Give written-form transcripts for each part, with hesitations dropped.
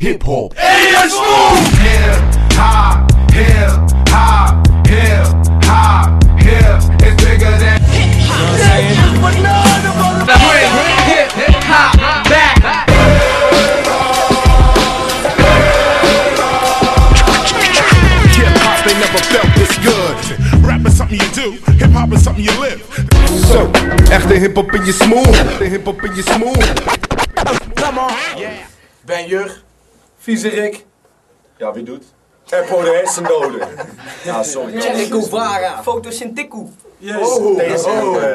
hip-hop. Hip, hop, hip, hop, hip, hop, hip. It's bigger than hip-hop. Hip-hop, back. Hip-hop ain't never felt this good. Rap is something you do, hip-hop is something you live. Zo, echte hip-hop in je smoel. Echte hip-hop in je smoel. Come on. Yeah. Ben Jur, Viezerik. Ja, wie doet? Eppo de hersendoden. Ja, sorry. Jericho Vara, Fotosyntiku. Yes. Deze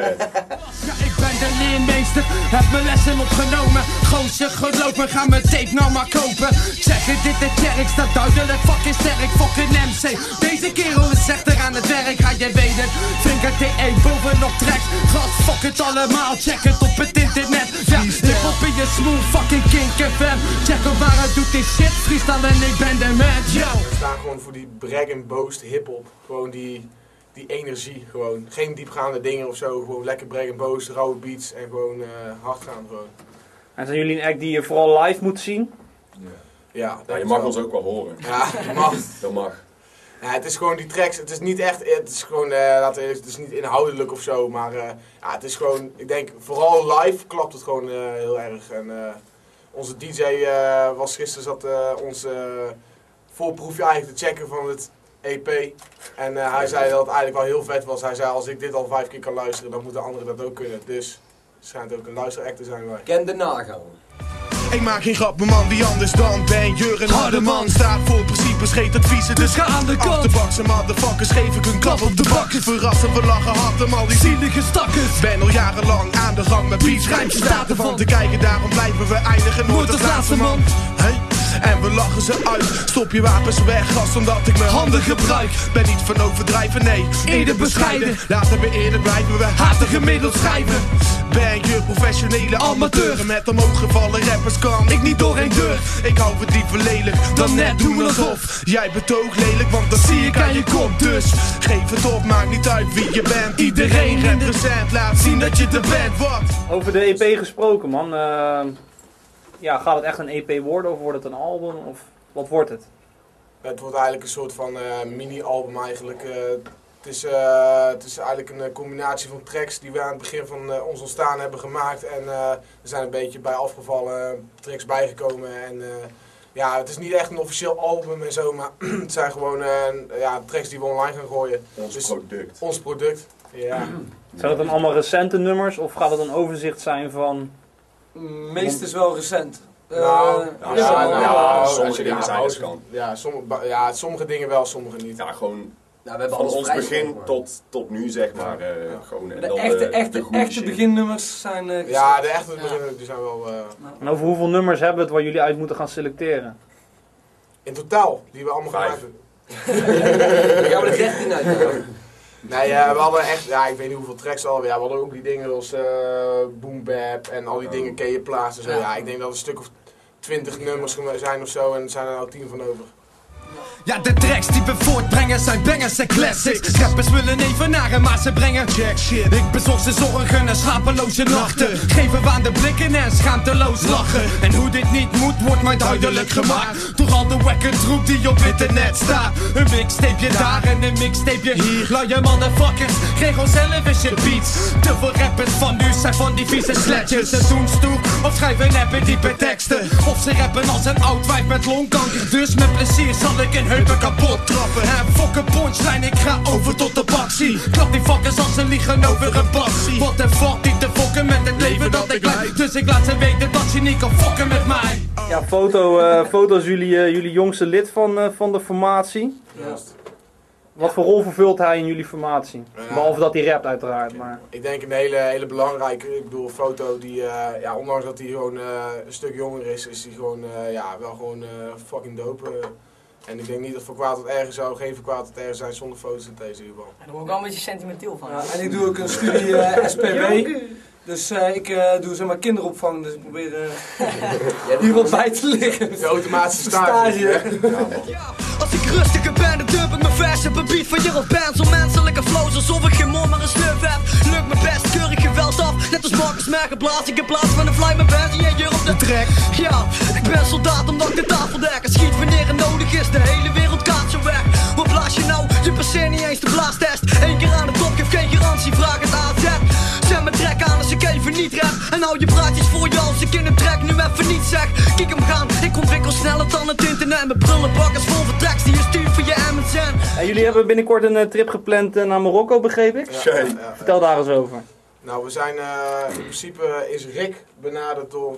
Ja, ik ben de leermeester, heb mijn lessen opgenomen. Gozer, geloof me, ga mijn tape nou maar kopen. Check het, dit de Jerk staat duidelijk fucking sterk, fucking MC. Deze kerel is slechter aan het werk, ga je weten. Vinker TE bovenop tracks, gas, fuck het allemaal, check het op het internet. Ja, ik op in je smooth fucking Kink FM. Check op waar het doet die shit, freestyle en ik ben de man, yo. We staan gewoon voor die brag and boast hip-hop, gewoon die energie, gewoon. Geen diepgaande dingen of zo, gewoon lekker brag and boast, rauwe beats en gewoon hard gaan gewoon. En zijn jullie een act die je vooral live moet zien? Ja, je mag ons ook wel horen. Ja, dat mag. Dat mag. Ja, het is gewoon die tracks, het is niet echt, het is gewoon, het is niet inhoudelijk of zo, maar ja, het is gewoon, ik denk, vooral live klapt het gewoon heel erg. En onze DJ was gisteren, zat ons voorproefje eigenlijk te checken van het EP. En hij zei dat het eigenlijk wel heel vet was. Hij zei, als ik dit al 5 keer kan luisteren, dan moeten anderen dat ook kunnen. Dus het schijnt ook een luisteract te zijn. Ken de nagaan. Ik maak geen grappen man, wie anders dan Ben Jur, een harde man. Staat voor principes, geeft adviezen, dus ga aan de kant. Achterbakse motherfuckers, geef ik een klap op de bakken. Verrassen, we lachen hard om al die zielige stakkers. Ben al jarenlang aan de gang met beats, rijmpjes, staat ervan te kijken. Daarom blijven we eindigen nooit als laatste man. Hey. En we lachen ze uit. Stop je wapens weg, gast, omdat ik mijn handen gebruik. Ben niet van overdrijven, nee, eerder bescheiden. Laten we eerder blijven, we haten gemiddeld schrijven. Ben je professionele amateur? Met omhoog gevallen rappers kan ik niet door één deur. Ik hou het liever lelijk dan net doen alsof jij betoog lelijk, want dat zie ik aan je kop. Dus geef het op, maakt niet uit wie je bent. Iedereen represent, laat zien dat je er bent. Wat? Over de EP gesproken, man. Ja, gaat het echt een EP worden of wordt het een album? Of wat wordt het? Het wordt eigenlijk een soort van mini-album eigenlijk. Het is eigenlijk een combinatie van tracks die we aan het begin van ons ontstaan hebben gemaakt. En er zijn een beetje bij afgevallen tracks bijgekomen. En ja, het is niet echt een officieel album en zo, maar het zijn gewoon tracks die we online gaan gooien. Ons product, ja. Zijn dat dan allemaal recente nummers of gaat het een overzicht zijn van... Meest is wel recent. Sommige dingen zijn riskant. Ja, sommige dingen wel, sommige niet. Ja, gewoon we hebben van ons begin tot nu, zeg maar. Gewoon, de echte beginnummers zijn ja, de echte beginnummers die zijn wel... En over hoeveel nummers hebben we het waar jullie uit moeten gaan selecteren? In totaal, die we allemaal gemaakt hebben. Dan gaan we er 13 uit. Nee, we hadden echt, ik weet niet hoeveel tracks al. Ja, we hadden ook die dingen als Boom Bap en al die dingen ken je plaatsen. Zo. Ja, ik denk dat er een stuk of 20 nummers zijn of zo en er zijn er nou 10 van over. Ja, de tracks die we voortbrengen zijn bangers en classics. Rappers willen evenaren, maar ze brengen jack shit. Ik bezorg ze zorgen en slapeloze nachten. Geven we aan de blikken en schaamteloos lachen. En hoe dit niet moet, wordt mij duidelijk gemaakt door al de wacker troep die op internet staat. Een mixtapeje daar en een mixtapeje hier. Luie motherfuckers, regel zelf eens je beats. Te veel rappers van nu zijn van die vieze sletjes. Ze doen stoer of schrijven neppe diepe teksten. Of ze rappen als een oud wijf met longkanker. Dus met plezier zal ik een heupen kapot trappen. En fokken punchline, ik ga over tot de baksie. Klap die fuckers als ze liegen over een passie. Wat de fuck niet te fokken met het leven dat ik leid. Dus ik laat ze weten dat ze niet kan fokken met mij. Ja, Foto is jullie jongste lid van de formatie. Juist. Wat voor rol vervult hij in jullie formatie? Behalve dat hij rapt uiteraard, maar... Ik denk een hele belangrijke, ik bedoel Foto die, ondanks dat hij gewoon een stuk jonger is hij gewoon, wel gewoon fucking dope. En ik denk niet dat voor kwaad tot ergens zou geen voor kwaad tot ergens zijn zonder fotosynthese in ieder geval. Daar word ik wel een beetje sentimenteel van. Ja, en ik doe ook een studie SPW. Dus ik doe zeg maar kinderopvang, dus ik probeer hier wat bij te liggen. De automatische stage. Als ik rustiger ben, dan dump ik mijn vers op een beat van je band. Zo'n menselijke flows, alsof ik geen mond maar een snuf heb. Lukt mijn best, keurig geweld af. Net als Marcus Merkel blaas ik in plaats van een fly mijn band. En jij jur op de trek. Ja, ik ben soldaat omdat ik de tafel dek. is de hele wereld kaart zo weg. Wat blaas je nou? Je passeert niet eens de blaastest. 1 keer aan de top, geef geen garantie, vraag het AZ. Zet mijn trek aan als ik even niet rap. En hou je praatjes voor je als ik in een track nu even niet zeg. Kijk hem gaan, ik ontwikkel sneller dan het internet. Mijn prullenbakkers vol vertreks die je stuurt voor je MSN. Jullie hebben binnenkort een trip gepland naar Marokko, begreep ik? Ja. Vertel daar eens over. Nou, we zijn in principe is Rick benaderd door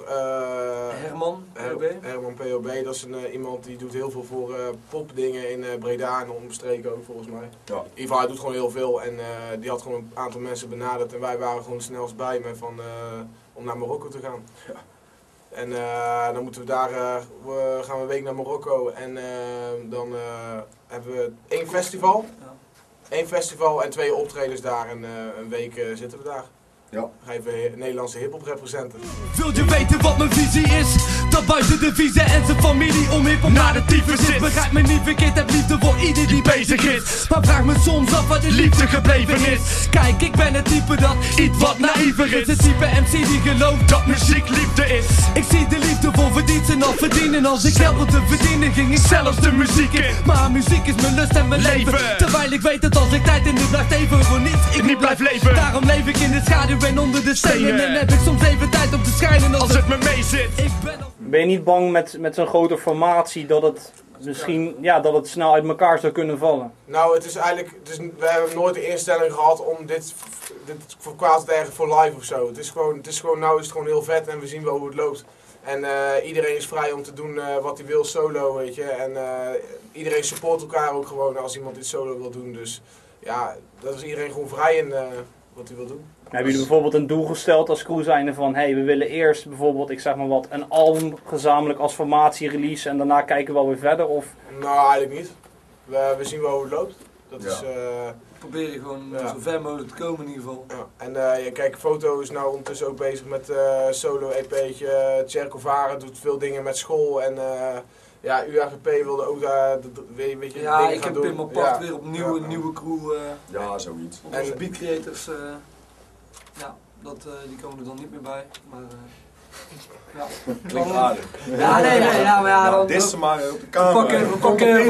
Herman POB. Dat is iemand die doet heel veel voor popdingen in Breda en omstreken ook volgens mij. Ja. In ieder geval, hij doet gewoon heel veel en die had gewoon een aantal mensen benaderd en wij waren gewoon snelst bij me om naar Marokko te gaan. Ja. En dan moeten we daar, gaan we een week naar Marokko en dan hebben we 1 festival. Ja. 1 festival en 2 optredens daar en een week zitten we daar. Ja. Ga even Nederlandse hiphop representen. Wil je weten wat mijn visie is? Dat buiten de vieze en zijn familie om hiphop naar de tyfus is. Begrijp me niet verkeerd, heb liefde voor ieder die bezig is. Maar vraag me soms af waar de liefde gebleven is. Kijk, ik ben het type dat iets wat naïver is. Het type MC die gelooft dat muziek liefde is. Ik zie de liefde voor verdiensten al verdienen. Als ik geld wilde verdienen ging ik zelfs de muziek in. Maar muziek is mijn lust en mijn leven. Terwijl ik weet dat als ik tijd in de nacht even voor niets ik niet blijf leven. Daarom leef ik in de schaduw en onder de stenen. En heb ik soms even tijd om te schijnen als het me mee zit. Ben je niet bang met zo'n grote formatie dat het misschien dat het snel uit elkaar zou kunnen vallen? Nou, het is eigenlijk, we hebben nooit de instelling gehad om dit voor kwaad te ergen voor live of zo. Het is gewoon, nou is het gewoon heel vet en we zien wel hoe het loopt. En iedereen is vrij om te doen wat hij wil solo, weet je. En iedereen support elkaar ook gewoon als iemand dit solo wil doen. Dus ja, dat is iedereen gewoon vrij in wat hij wil doen. Hebben jullie bijvoorbeeld een doel gesteld als crew zijnde van we willen eerst bijvoorbeeld, ik zeg maar wat, een album gezamenlijk als formatie release en daarna kijken we wel weer verder? Of? Nou, eigenlijk niet. We zien wel hoe het loopt. Dat is, proberen gewoon zo ver mogelijk te komen in ieder geval. Ja. En kijk, Foto is nou ondertussen ook bezig met solo EP'tje. Tjerkovaren doet veel dingen met school en ja, UAGP wilde ook daar weer een beetje dingen gaan doen. Ja, ik heb Pim apart weer opnieuw een nieuwe crew. Ja, zoiets. Onze beat creators, die komen er dan niet meer bij, maar klinkt aardig. Ja, nee, maar ja, dan dit is maar op de camera. We pakken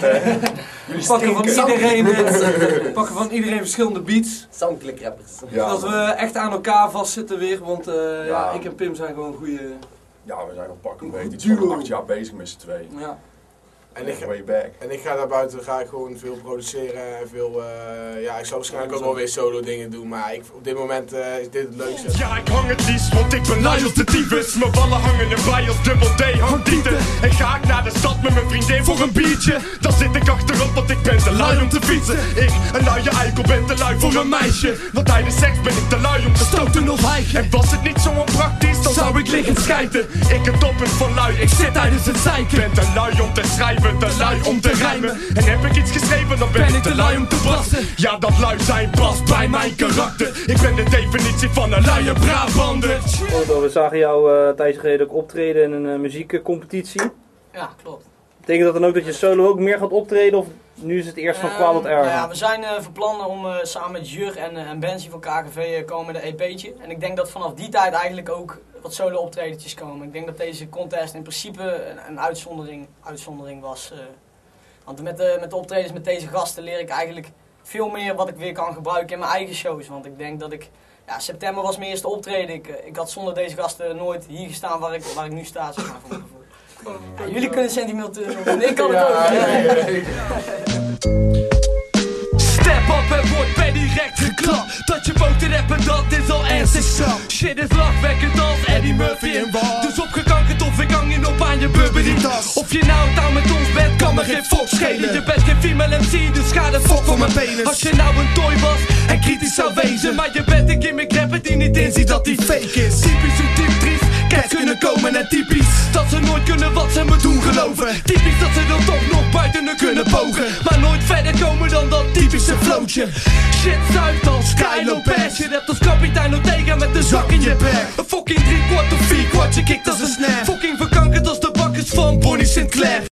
van iedereen verschillende beats. Soundclick-rappers. Ja, zodat we echt aan elkaar vastzitten weer, want ik en Pim zijn gewoon goede. Ja, we zijn al pakken een beetje van 8 jaar bezig met z'n tweeën. Ja. En ik ga daar buiten gewoon veel produceren en veel, ik zal waarschijnlijk ook wel weer solo dingen doen, maar op dit moment is dit het leukste. Ja, ik hang het liefst, want ik ben lui als de tyfus. Mijn ballen hangen erbij als Double D hangtieten. En ga ik naar de stad met mijn vriendin voor een biertje, dan zit ik achterop, want ik ben te lui om te fietsen. Ik, een luie eikel, ben te lui voor een meisje, want tijdens seks ben ik te lui om te stoten of hijgen. En was het niet zo onpraktisch, dan zou ik liggen schijten. Ik het toppunt van lui, ik zit tijdens het zeiken. Ben te lui om te schrijven, te lui om te rijmen. En heb ik iets geschreven, dan ben ik te lui om te brassen. Ja, dat lui zijn past bij mijn karakter. Ik ben de definitie van een luie Brabander. We zagen jou een tijdje geleden ook optreden in een muziekcompetitie. Ja, klopt. Betekent dat dan ook dat je solo ook meer gaat optreden, of nu is het eerst van kwaad tot erger? Ja, we zijn van plan om samen met Jur en Benzie van KGV komen met een EP'tje. En ik denk dat vanaf die tijd eigenlijk ook wat solo optredetjes komen. Ik denk dat deze contest in principe een uitzondering was. Want met de optredens met deze gasten leer ik eigenlijk veel meer wat ik weer kan gebruiken in mijn eigen shows. Want ik denk dat september was mijn eerste optreden. Ik had zonder deze gasten nooit hier gestaan waar ik nu sta, zeg maar, voor mijn gevoel. Ja, jullie kunnen sentimenteel doen, ik kan het ook. Step up en word per direct geklapt. Dat je boten hebt en dat is al ernstig sap. Shit is lachwekkend als Eddie Murphy in Wal. Dus opgekankerd of ik hang in op aan je bubberie-tas. Of je nou down met ons bent, kan me geen fok schelen. Je bent geen female MC, dus ga de fok voor mijn penis. Als je nou een toy was en kritisch zou wezen, maar je bent een gimmick rapper die niet inziet dat die fake is. Typisch hoe Team Tries cats kunnen komen en typisch dat ze nooit kunnen wat ze me doen geloven. Typisch dat ze dan toch nog buiten hun kunnen pogen, maar nooit verder komen dan dat typische flootje. Shit zuigt als Kylo Bash. Je hebt als kapitein Ortega met de zak in je bek. Een fucking 3/4 of 4/4, je kikt als een snap. Fucking verkankerd als de bakkers van Bonnie Sinclair.